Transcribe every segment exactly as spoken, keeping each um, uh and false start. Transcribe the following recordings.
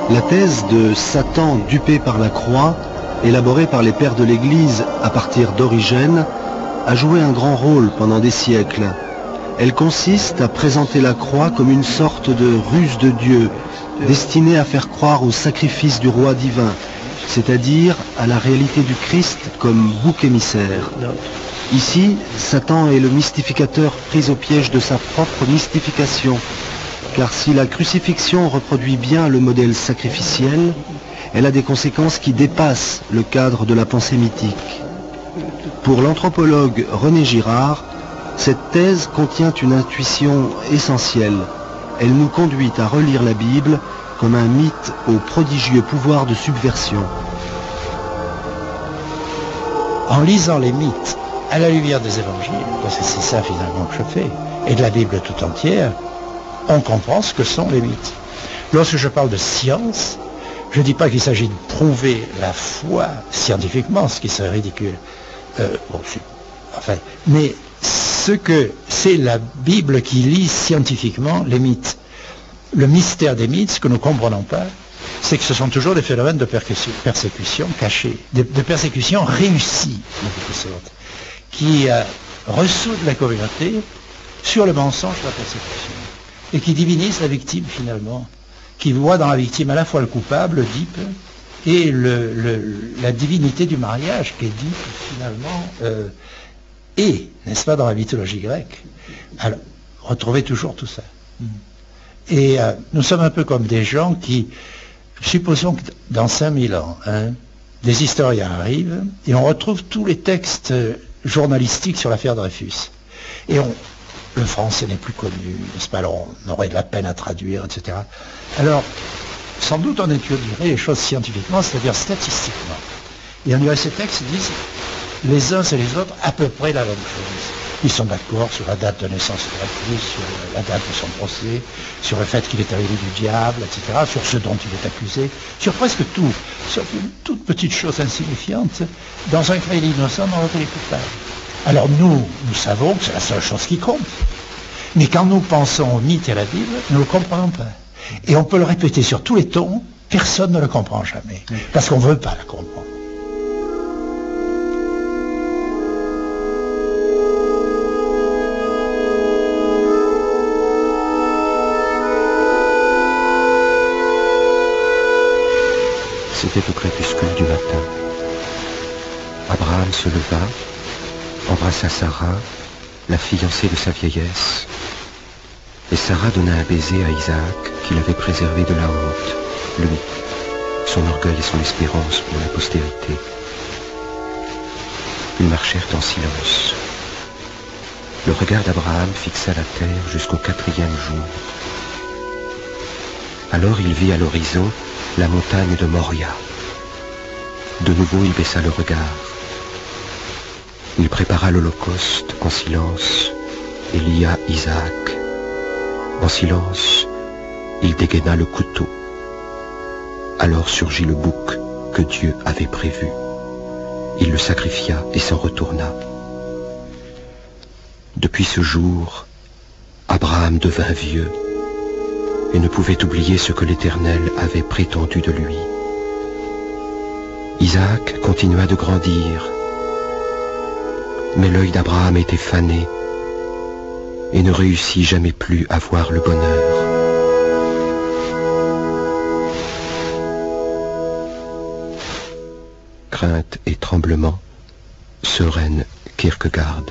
La thèse de Satan dupé par la croix, élaborée par les pères de l'Église à partir d'Origène, a joué un grand rôle pendant des siècles. Elle consiste à présenter la croix comme une sorte de ruse de Dieu, destinée à faire croire au sacrifice du roi divin, c'est-à-dire à la réalité du Christ comme bouc émissaire. Ici, Satan est le mystificateur pris au piège de sa propre mystification, car si la crucifixion reproduit bien le modèle sacrificiel, elle a des conséquences qui dépassent le cadre de la pensée mythique. Pour l'anthropologue René Girard, cette thèse contient une intuition essentielle. Elle nous conduit à relire la Bible comme un mythe au prodigieux pouvoir de subversion. En lisant les mythes à la lumière des évangiles, parce que c'est ça finalement que je fais, et de la Bible tout entière, on comprend ce que sont les mythes. Lorsque je parle de science, je ne dis pas qu'il s'agit de prouver la foi scientifiquement, ce qui serait ridicule. Euh, bon, enfin, mais ce que c'est la Bible qui lit scientifiquement les mythes. Le mystère des mythes, ce que nous ne comprenons pas, c'est que ce sont toujours des phénomènes de persécution cachés, de, de persécution réussie, en quelque sorte, qui euh, ressoudent la communauté sur le mensonge de la persécution, et qui divinisent la victime finalement, qui voit dans la victime à la fois le coupable, le Oedipe, et le, le, la divinité du mariage, qui est Oedipe finalement, euh, et, n'est-ce pas, dans la mythologie grecque. Alors, retrouvez toujours tout ça. Et euh, nous sommes un peu comme des gens qui, supposons que dans cinq mille ans, hein, des historiens arrivent, et on retrouve tous les textes journalistiques sur l'affaire Dreyfus. Et on, le français n'est plus connu, n'est-ce pas, alors on aurait de la peine à traduire, et cetera. Alors, sans doute on étudierait les choses scientifiquement, c'est-à-dire statistiquement. Et on dirait ces textes disent les uns et les autres à peu près la même chose. Ils sont d'accord sur la date de naissance de Dreyfus, sur la date de son procès, sur le fait qu'il est arrivé du diable, et cetera, sur ce dont il est accusé, sur presque tout, sur une toute petite chose insignifiante. Dans un cas innocent, on aurait les coupables. Alors nous, nous savons que c'est la seule chose qui compte. Mais quand nous pensons au mythe et à la Bible, nous ne le comprenons pas. Et on peut le répéter sur tous les tons, personne ne le comprend jamais, parce qu'on ne veut pas le comprendre. C'était au crépuscule du matin. Abraham se leva, embrassa Sarah, la fiancée de sa vieillesse, et Sarah donna un baiser à Isaac qu'il avait préservé de la honte, lui, son orgueil et son espérance pour la postérité. Ils marchèrent en silence. Le regard d'Abraham fixa la terre jusqu'au quatrième jour. Alors il vit à l'horizon la montagne de Moria. De nouveau il baissa le regard. Il prépara l'holocauste en silence et lia Isaac. En silence, il dégaina le couteau. Alors surgit le bouc que Dieu avait prévu. Il le sacrifia et s'en retourna. Depuis ce jour, Abraham devint vieux et ne pouvait oublier ce que l'Éternel avait prétendu de lui. Isaac continua de grandir, mais l'œil d'Abraham était fané et ne réussit jamais plus à voir le bonheur. Crainte et tremblement, Søren Kierkegaard.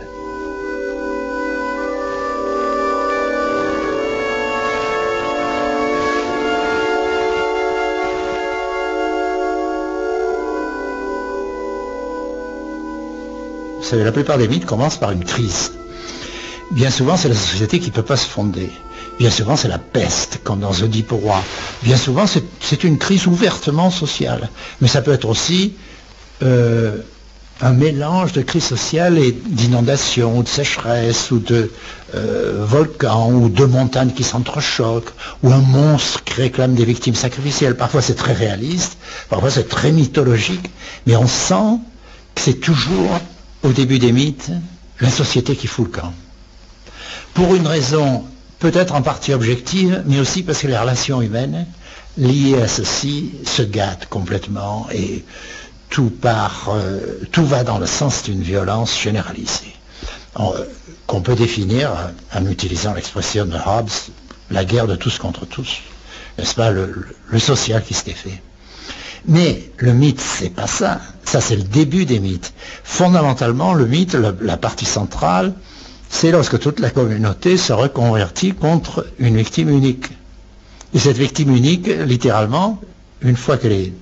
Vous savez, la plupart des mythes commencent par une crise. Bien souvent, c'est la société qui ne peut pas se fonder. Bien souvent, c'est la peste, comme dans Oedipe roi. Bien souvent, c'est une crise ouvertement sociale. Mais ça peut être aussi euh, un mélange de crise sociale et d'inondation, ou de sécheresse, ou de euh, volcans, ou de montagnes qui s'entrechoquent, ou un monstre qui réclame des victimes sacrificielles. Parfois, c'est très réaliste, parfois, c'est très mythologique, mais on sent que c'est toujours, au début des mythes, la société qui fout le camp. Pour une raison peut-être en partie objective, mais aussi parce que les relations humaines liés à ceci se gâtent complètement et tout part, euh, tout va dans le sens d'une violence généralisée, euh, qu'on peut définir, en utilisant l'expression de Hobbes, la guerre de tous contre tous, n'est-ce pas, le, le, le social qui s'était fait. Mais le mythe, c'est pas ça. Ça, c'est le début des mythes. Fondamentalement, le mythe, le, la partie centrale, c'est lorsque toute la communauté se reconvertit contre une victime unique. Et cette victime unique, littéralement, une fois qu'elle est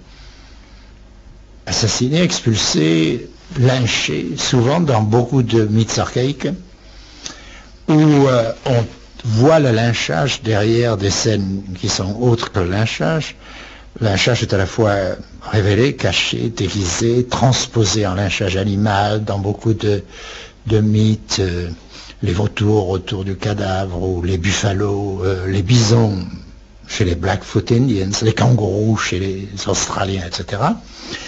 assassinée, expulsée, lynchée, souvent dans beaucoup de mythes archaïques, où euh, on voit le lynchage derrière des scènes qui sont autres que le lynchage. Le lynchage est à la fois révélé, caché, déguisé, transposé en lynchage animal dans beaucoup de, de mythes, euh, les vautours autour du cadavre, ou les buffalo, euh, les bisons chez les Blackfoot Indians, les kangourous chez les Australiens, et cetera.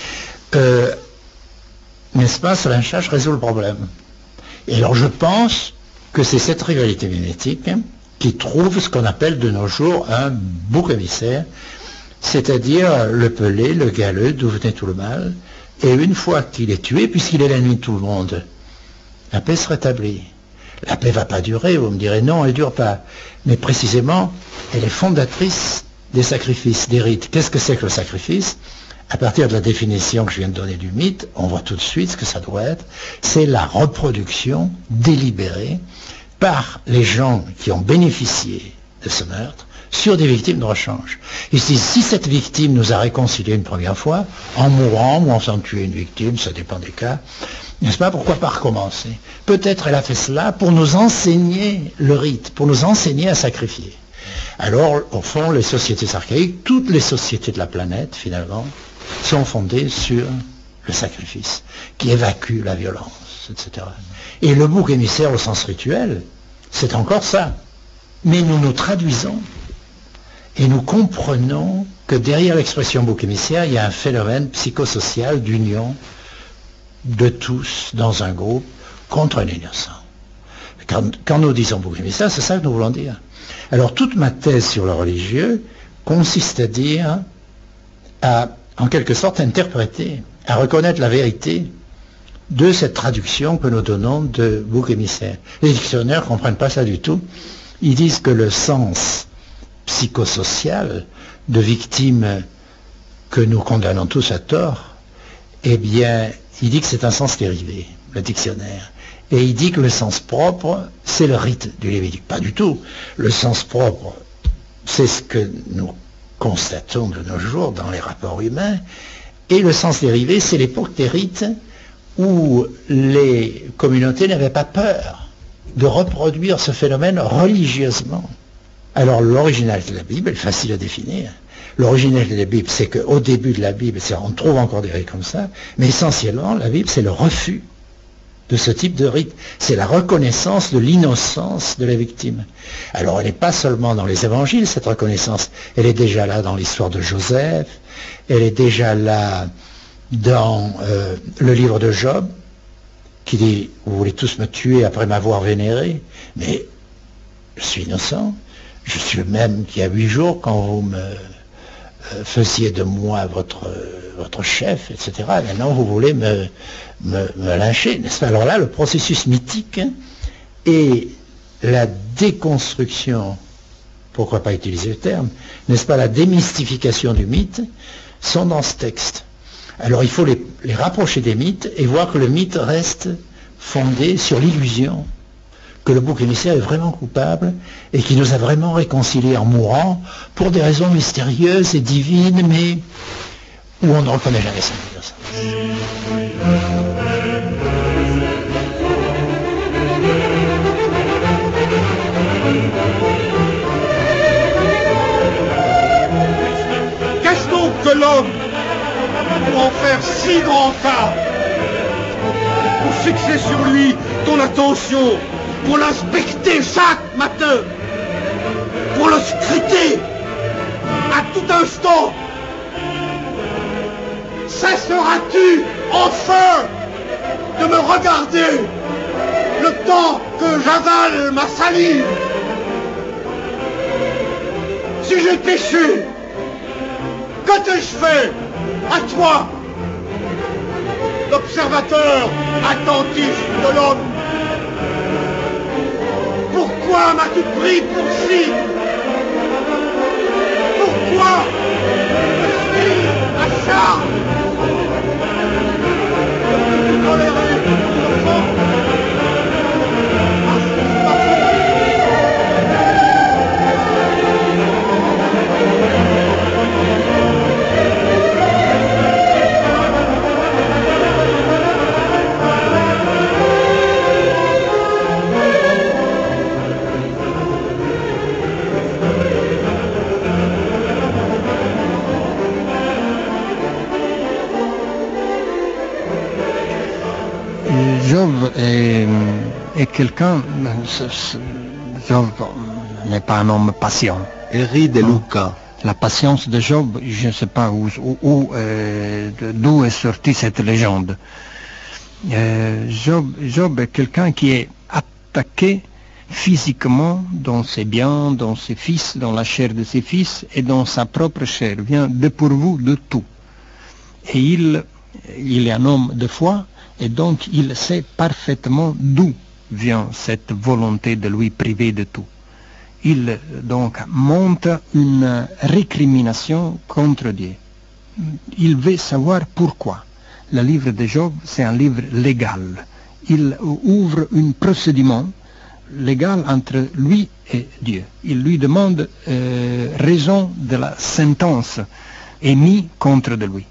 Euh, n'est-ce pas, ce lynchage résout le problème. Et alors je pense que c'est cette rivalité mimétique qui trouve ce qu'on appelle de nos jours un bouc émissaire, c'est-à-dire le pelé, le galeux, d'où venait tout le mal, et une fois qu'il est tué, puisqu'il est l'ennemi de tout le monde, la paix se rétablit. La paix ne va pas durer, vous me direz, non, elle ne dure pas. Mais précisément, elle est fondatrice des sacrifices, des rites. Qu'est-ce que c'est que le sacrifice? À partir de la définition que je viens de donner du mythe, on voit tout de suite ce que ça doit être. C'est la reproduction délibérée par les gens qui ont bénéficié de ce meurtre sur des victimes de rechange. Et si, si cette victime nous a réconciliés une première fois, en mourant ou en faisant tuer une victime, ça dépend des cas, n'est-ce pas, pourquoi pas recommencer? Peut-être elle a fait cela pour nous enseigner le rite, pour nous enseigner à sacrifier. Alors, au fond, les sociétés archaïques, toutes les sociétés de la planète, finalement, sont fondées sur le sacrifice, qui évacue la violence, et cetera. Et le bouc émissaire au sens rituel, c'est encore ça. Mais nous nous traduisons et nous comprenons que derrière l'expression bouc émissaire, il y a un phénomène psychosocial d'union de tous dans un groupe contre un innocent. Quand, quand nous disons bouc émissaire, c'est ça que nous voulons dire. Alors toute ma thèse sur le religieux consiste à dire, à en quelque sorte interpréter, à reconnaître la vérité de cette traduction que nous donnons de bouc émissaire. Les dictionnaires ne comprennent pas ça du tout. Ils disent que le sens psychosocial de victime que nous condamnons tous à tort, eh bien, il dit que c'est un sens dérivé, le dictionnaire. Et il dit que le sens propre, c'est le rite du Lévitique. Pas du tout. Le sens propre, c'est ce que nous constatons de nos jours dans les rapports humains. Et le sens dérivé, c'est l'époque des rites où les communautés n'avaient pas peur de reproduire ce phénomène religieusement. Alors l'originalité de la Bible est facile à définir. L'originalité de la Bible, c'est qu'au début de la Bible, on trouve encore des rites comme ça, mais essentiellement, la Bible, c'est le refus de ce type de rite. C'est la reconnaissance de l'innocence de la victime. Alors elle n'est pas seulement dans les évangiles, cette reconnaissance, elle est déjà là dans l'histoire de Joseph, elle est déjà là dans euh, le livre de Job, qui dit, vous voulez tous me tuer après m'avoir vénéré, mais je suis innocent, je suis le même qu'il y a huit jours quand vous me euh, faisiez de moi votre, euh, votre chef, et cetera. Maintenant vous voulez me, me, me lyncher, n'est-ce pas? Alors là, le processus mythique et la déconstruction, pourquoi pas utiliser le terme, n'est-ce pas, la démystification du mythe, sont dans ce texte. Alors il faut les, les rapprocher des mythes et voir que le mythe reste fondé sur l'illusion que le bouc émissaire est vraiment coupable et qui nous a vraiment réconciliés en mourant pour des raisons mystérieuses et divines, mais où on ne reconnaît jamais ça. Qu'est-ce donc que l'homme pour en faire si grand cas, pour fixer sur lui ton attention, pour l'inspecter chaque matin, pour le scruter à tout instant? Cesseras-tu enfin de me regarder le temps que j'avale ma salive? Si j'ai péché, satisfait. À toi, l'observateur attentif de l'homme. Pourquoi m'as-tu pris pour cible? Pourquoi me suis acharné de tolérer le sang? Parce que c'est pas Job est, est quelqu'un, Job n'est pas un homme patient. Eri de Luca. La patience de Job, je ne sais pas où, où, où euh, d'où est sortie cette légende. Euh, Job, Job est quelqu'un qui est attaqué physiquement dans ses biens, dans ses fils, dans la chair de ses fils et dans sa propre chair, vient dépourvu de tout. Et il, il est un homme de foi, et donc il sait parfaitement d'où vient cette volonté de lui priver de tout. Il donc monte une récrimination contre Dieu. Il veut savoir pourquoi. Le livre de Job, c'est un livre légal. Il ouvre un procédure légal entre lui et Dieu. Il lui demande euh, raison de la sentence émise contre de lui.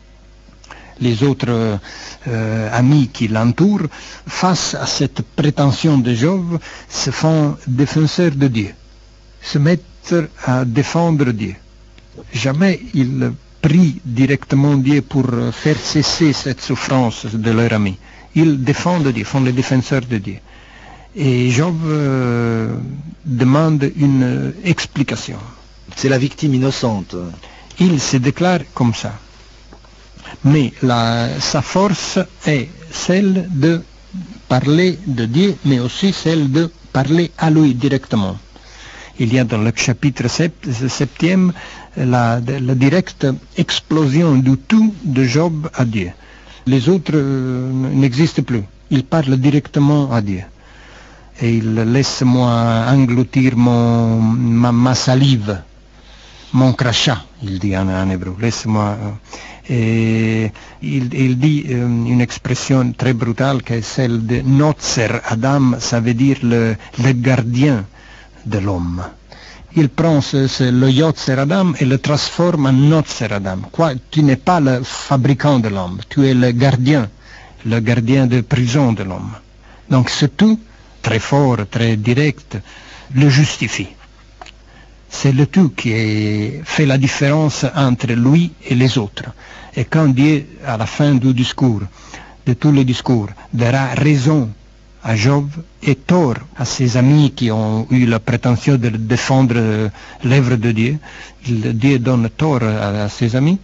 Les autres euh, amis qui l'entourent, face à cette prétention de Job, se font défenseurs de Dieu, se mettent à défendre Dieu. Jamais ils prient directement Dieu pour faire cesser cette souffrance de leur ami. Ils défendent Dieu, font les défenseurs de Dieu. Et Job euh, demande une explication. C'est la victime innocente. Il se déclare comme ça. Mais la, sa force est celle de parler de Dieu, mais aussi celle de parler à lui directement. Il y a dans le chapitre septième la, la directe explosion du tout de Job à Dieu. Les autres euh, n'existent plus. Il parle directement à Dieu. Et il laisse moi engloutir mon, ma, ma salive, mon crachat, il dit en, en hébreu. Laisse-moi... Euh, Et il, il dit euh, une expression très brutale qui est celle de Notzer Adam, ça veut dire le, le gardien de l'homme. Il prend ce, ce, le Yotzer Adam et le transforme en Notzer Adam. Quoi, tu n'es pas le fabricant de l'homme, tu es le gardien, le gardien de prison de l'homme. Donc ce tout, très fort, très direct, le justifie. C'est le tout qui est, fait la différence entre lui et les autres. Et quand Dieu, à la fin du discours, de tous les discours, donnera raison à Job et tort à ses amis qui ont eu la prétention de défendre l'œuvre de Dieu, il, Dieu donne tort à, à ses amis,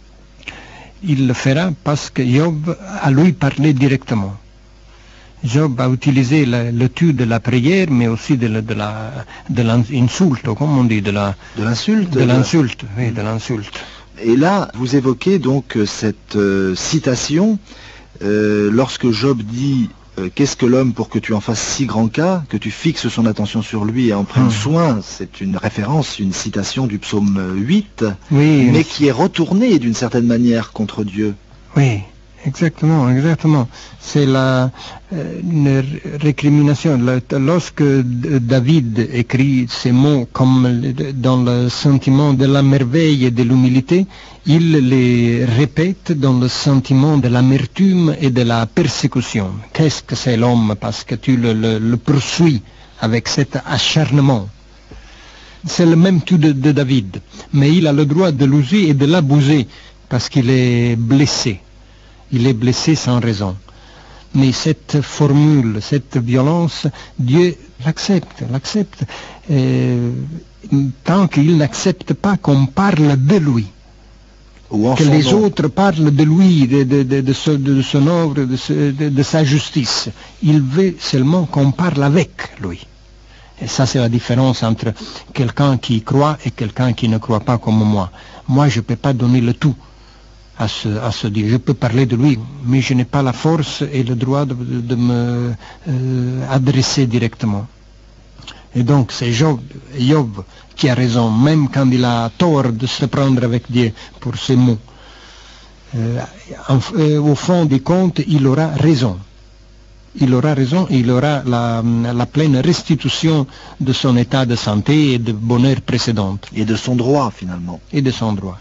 il le fera parce que Job a lui parlé directement. Job a utilisé le, le tu de la prière, mais aussi de, de la de l'insulte, comme on dit, de la de l'insulte. De l'insulte, oui, de l'insulte. Et là, vous évoquez donc cette euh, citation euh, lorsque Job dit euh, qu'est-ce que l'homme pour que tu en fasses si grand cas, que tu fixes son attention sur lui et en prennes hum. soin. C'est une référence, une citation du psaume huit, oui, mais qui est retournée d'une certaine manière contre Dieu. Oui. Exactement, exactement. C'est la euh, une récrimination. La, lorsque David écrit ces mots comme dans le sentiment de la merveille et de l'humilité, il les répète dans le sentiment de l'amertume et de la persécution. Qu'est-ce que c'est l'homme parce que tu le, le, le poursuis avec cet acharnement. C'est le même tout de, de David, mais il a le droit de l'user et de l'abuser parce qu'il est blessé. Il est blessé sans raison. Mais cette formule, cette violence, Dieu l'accepte, l'accepte, euh, tant qu'il n'accepte pas qu'on parle de lui. Que les nom. autres parlent de lui, de, de, de, de, son, de son œuvre, de, de, de sa justice. Il veut seulement qu'on parle avec lui. Et ça, c'est la différence entre quelqu'un qui croit et quelqu'un qui ne croit pas comme moi. Moi, je ne peux pas donner le tout à ce, à ce Dieu. Je peux parler de lui, mais je n'ai pas la force et le droit de, de, de me euh, adresser directement. Et donc, c'est Job, Job qui a raison, même quand il a tort de se prendre avec Dieu pour ces mots. Euh, en, euh, au fond du compte, il aura raison. Il aura raison, il aura la, la pleine restitution de son état de santé et de bonheur précédent. Et de son droit, finalement. Et de son droit.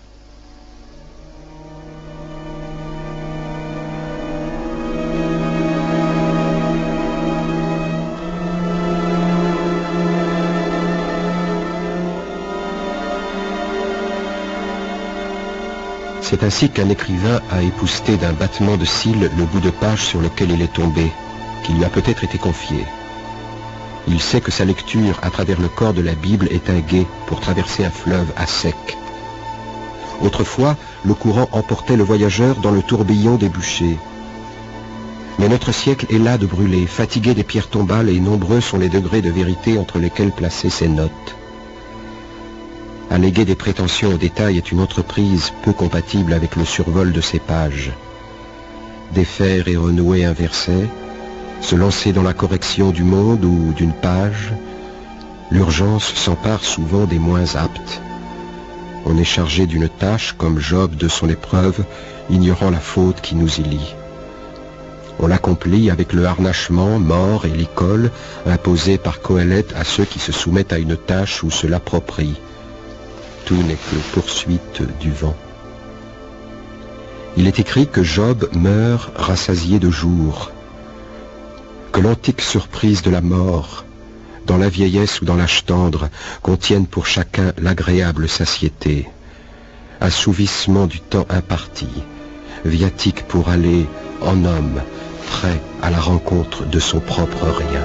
C'est ainsi qu'un écrivain a épousseté d'un battement de cils le bout de page sur lequel il est tombé, qui lui a peut-être été confié. Il sait que sa lecture à travers le corps de la Bible est un gué pour traverser un fleuve à sec. Autrefois, le courant emportait le voyageur dans le tourbillon des bûchers. Mais notre siècle est là de brûler, fatigué des pierres tombales, et nombreux sont les degrés de vérité entre lesquels placer ses notes. Alléguer des prétentions au détail est une entreprise peu compatible avec le survol de ces pages. Défaire et renouer un verset, se lancer dans la correction du monde ou d'une page, l'urgence s'empare souvent des moins aptes. On est chargé d'une tâche comme Job de son épreuve, ignorant la faute qui nous y lie. On l'accomplit avec le harnachement, mort et l'école imposés par Coëlette à ceux qui se soumettent à une tâche ou se l'approprient. Tout n'est que poursuite du vent. Il est écrit que Job meurt rassasié de jour, que l'antique surprise de la mort, dans la vieillesse ou dans l'âge tendre, contienne pour chacun l'agréable satiété, assouvissement du temps imparti, viatique pour aller en homme, prêt à la rencontre de son propre rien.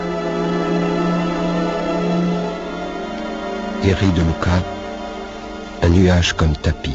Eri de Luca, un nuage comme tapis.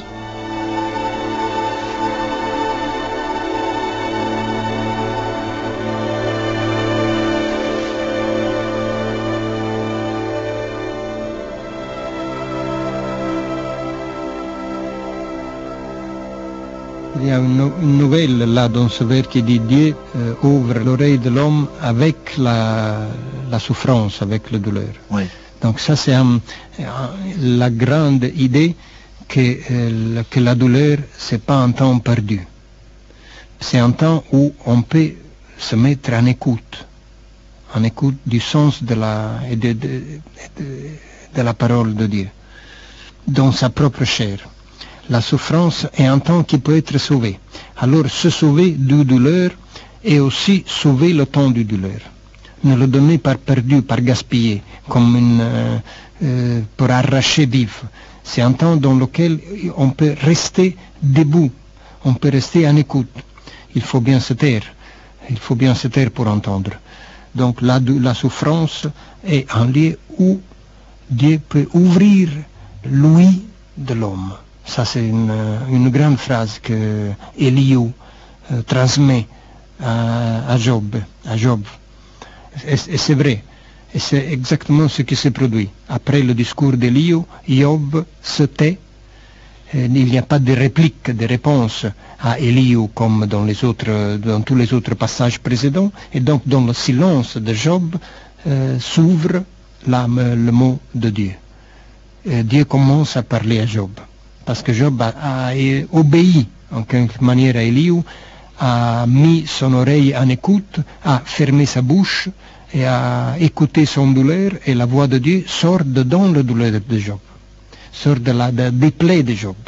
Il y a une, no une nouvelle là dans ce vers qui dit Dieu euh, ouvre l'oreille de l'homme avec la, la souffrance, avec la douleur. Oui. Donc ça c'est un, un, la grande idée que, euh, que la douleur c'est pas un temps perdu. C'est un temps où on peut se mettre en écoute, en écoute du sens de la, de, de, de, de la parole de Dieu, dans sa propre chair. La souffrance est un temps qui peut être sauvé. Alors se sauver du douleur et aussi sauver le temps du douleur. Ne le donner par perdu, par gaspillé, comme une, euh, euh, pour arracher vif. C'est un temps dans lequel on peut rester debout, on peut rester en écoute. Il faut bien se taire, il faut bien se taire pour entendre. Donc la, la souffrance est un lieu où Dieu peut ouvrir l'ouïe de l'homme. Ça c'est une, une grande phrase que Elihu euh, transmet à, à Job, à Job. Et, et c'est vrai, et c'est exactement ce qui s'est produit. Après le discours d'Elihu, Job se tait. Et il n'y a pas de réplique, de réponse à Elihu comme dans, les autres, dans tous les autres passages précédents. Et donc dans le silence de Job euh, s'ouvre la, le mot de Dieu. Et Dieu commence à parler à Job. Parce que Job a, a obéi en quelque manière à Elihu, a mis son oreille en écoute, a fermé sa bouche et a écouté son douleur, et la voix de Dieu sort de dans la douleur de Job, sort de la, de, des plaies de Job.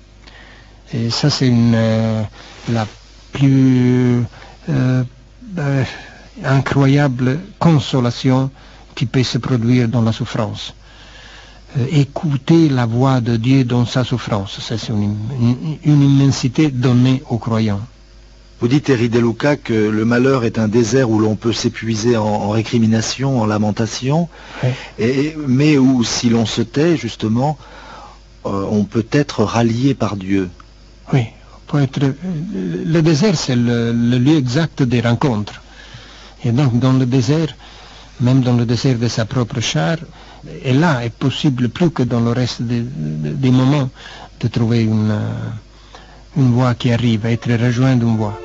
Et ça c'est une, euh, la plus euh, euh, incroyable consolation qui peut se produire dans la souffrance. Euh, écouter la voix de Dieu dans sa souffrance, c'est une, une, une immensité donnée aux croyants. Vous dites, Eri de Luca, que le malheur est un désert où l'on peut s'épuiser en, en récrimination, en lamentation, oui. et, mais où si l'on se tait, justement, euh, on peut être rallié par Dieu. Oui, peut être, le désert c'est le, le lieu exact des rencontres. Et donc dans le désert, même dans le désert de sa propre chair. Et là, est possible plus que dans le reste de, de, des moments de trouver une, une voix qui arrive, être rejoint d'une voix.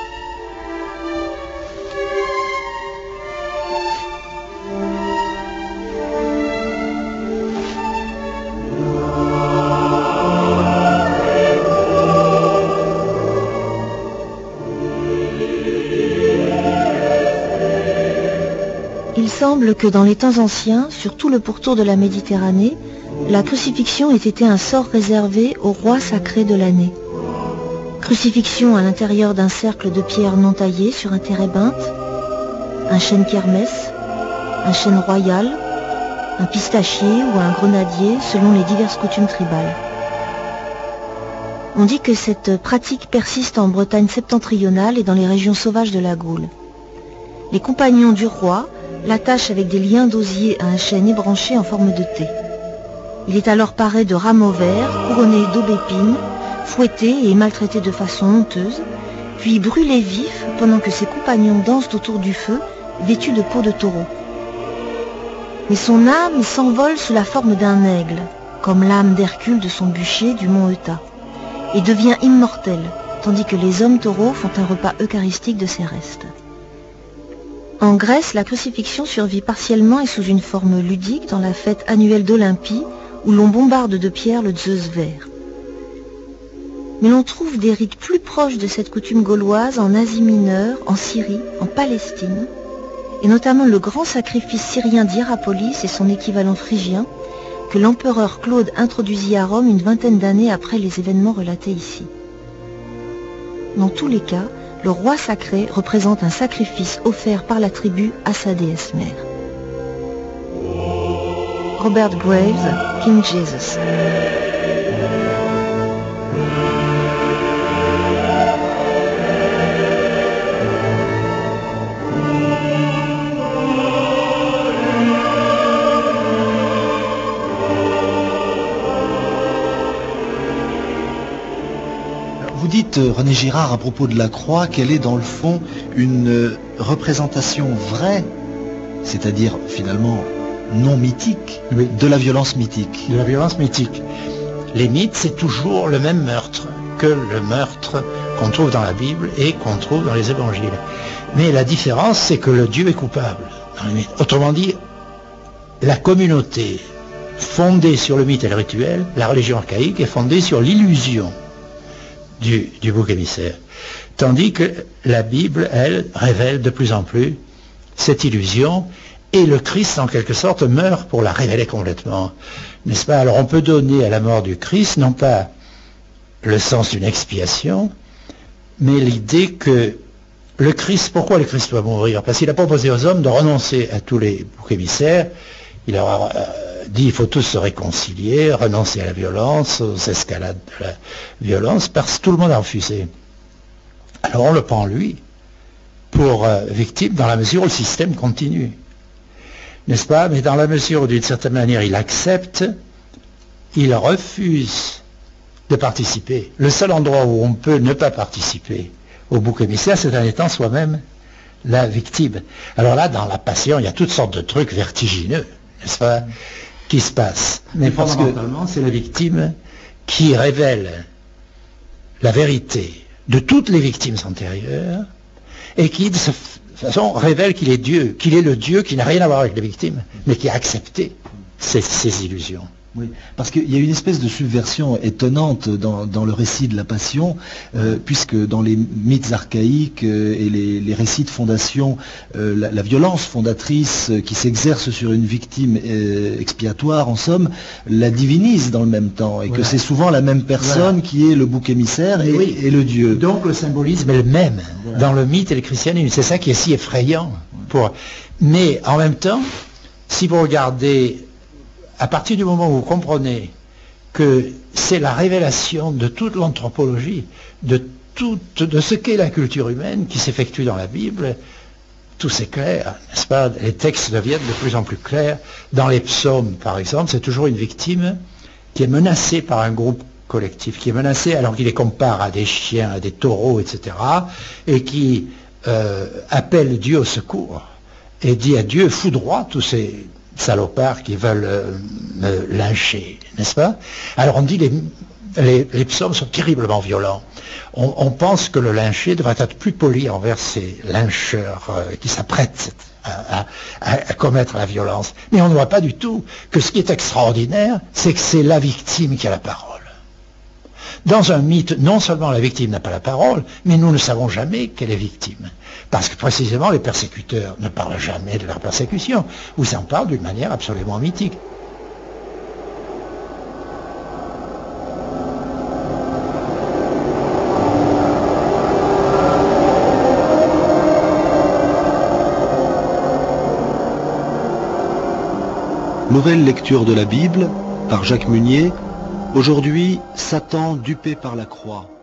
Il semble que dans les temps anciens, sur tout le pourtour de la Méditerranée, la crucifixion ait été un sort réservé au roi sacré de l'année. Crucifixion à l'intérieur d'un cercle de pierres non taillées sur un térébinthe, un chêne kermès, un chêne royal, un pistachier ou un grenadier selon les diverses coutumes tribales. On dit que cette pratique persiste en Bretagne septentrionale et dans les régions sauvages de la Gaule. Les compagnons du roi l'attache avec des liens d'osier à un chêne ébranché en forme de T. Il est alors paré de rameaux verts, couronné d'aubépines, fouetté et maltraité de façon honteuse, puis brûlé vif pendant que ses compagnons dansent autour du feu, vêtus de peau de taureau. Mais son âme s'envole sous la forme d'un aigle, comme l'âme d'Hercule de son bûcher du mont Euta, et devient immortelle, tandis que les hommes taureaux font un repas eucharistique de ses restes. En Grèce, la crucifixion survit partiellement et sous une forme ludique dans la fête annuelle d'Olympie, où l'on bombarde de pierres le Zeus vert. Mais l'on trouve des rites plus proches de cette coutume gauloise en Asie mineure, en Syrie, en Palestine, et notamment le grand sacrifice syrien d'Hierapolis et son équivalent phrygien, que l'empereur Claude introduisit à Rome une vingtaine d'années après les événements relatés ici. Dans tous les cas, le roi sacré représente un sacrifice offert par la tribu à sa déesse mère. Robert Graves, King Jesus. Vous dites, René Girard, à propos de la croix, qu'elle est dans le fond une représentation vraie, c'est-à-dire finalement non mythique, oui, de la violence mythique. De la violence mythique. Les mythes, c'est toujours le même meurtre que le meurtre qu'on trouve dans la Bible et qu'on trouve dans les évangiles. Mais la différence, c'est que le Dieu est coupable dans les mythes. Autrement dit, la communauté fondée sur le mythe et le rituel, la religion archaïque, est fondée sur l'illusion Du, du bouc émissaire. Tandis que la Bible, elle, révèle de plus en plus cette illusion, et le Christ, en quelque sorte, meurt pour la révéler complètement. N'est-ce pas? Alors on peut donner à la mort du Christ, non pas le sens d'une expiation, mais l'idée que le Christ, pourquoi le Christ doit mourir? Parce qu'il a proposé aux hommes de renoncer à tous les boucs émissaires. Il leur a dit il faut tous se réconcilier, renoncer à la violence, aux escalades de la violence, parce que tout le monde a refusé. Alors on le prend lui pour euh, victime dans la mesure où le système continue. N'est-ce pas? Mais dans la mesure où d'une certaine manière il accepte, il refuse de participer. Le seul endroit où on peut ne pas participer au bouc émissaire, c'est en étant soi-même la victime. Alors là, dans la Passion, il y a toutes sortes de trucs vertigineux, n'est-ce pas, qui se passent. Mais fondamentalement, c'est la victime qui révèle la vérité de toutes les victimes antérieures et qui, de cette façon, révèle qu'il est Dieu, qu'il est le Dieu qui n'a rien à voir avec les victimes, mais qui a accepté ces, ces illusions. Oui, parce qu'il y a une espèce de subversion étonnante dans, dans le récit de la Passion, euh, puisque dans les mythes archaïques euh, et les, les récits de fondation, euh, la, la violence fondatrice euh, qui s'exerce sur une victime euh, expiatoire, en somme, la divinise dans le même temps, et voilà, que c'est souvent la même personne, voilà, qui est le bouc émissaire et, oui, et le Dieu. Donc le symbolisme est le même, voilà, dans le mythe et le christianisme. C'est ça qui est si effrayant. Pour... Mais en même temps, si vous regardez... À partir du moment où vous comprenez que c'est la révélation de toute l'anthropologie, de, tout, de ce qu'est la culture humaine qui s'effectue dans la Bible, tout c'est clair, n'est-ce pas? Les textes deviennent de plus en plus clairs. Dans les psaumes, par exemple, c'est toujours une victime qui est menacée par un groupe collectif, qui est menacée alors qu'il les compare à des chiens, à des taureaux, et cetera, et qui euh, appelle Dieu au secours. et dit à Dieu, foudroie tous ces salopards qui veulent euh, me lyncher, n'est-ce pas? Alors on dit les, les, les psaumes sont terriblement violents. On, on pense que le lynché devrait être plus poli envers ces lyncheurs euh, qui s'apprêtent à, à, à commettre la violence. Mais on ne voit pas du tout que ce qui est extraordinaire, c'est que c'est la victime qui a la parole. Dans un mythe, non seulement la victime n'a pas la parole, mais nous ne savons jamais qu'elle est victime. Parce que précisément, les persécuteurs ne parlent jamais de leur persécution, ou s'en parlent d'une manière absolument mythique. Nouvelle lecture de la Bible par Jacques Munier. Aujourd'hui, Satan dupé par la croix.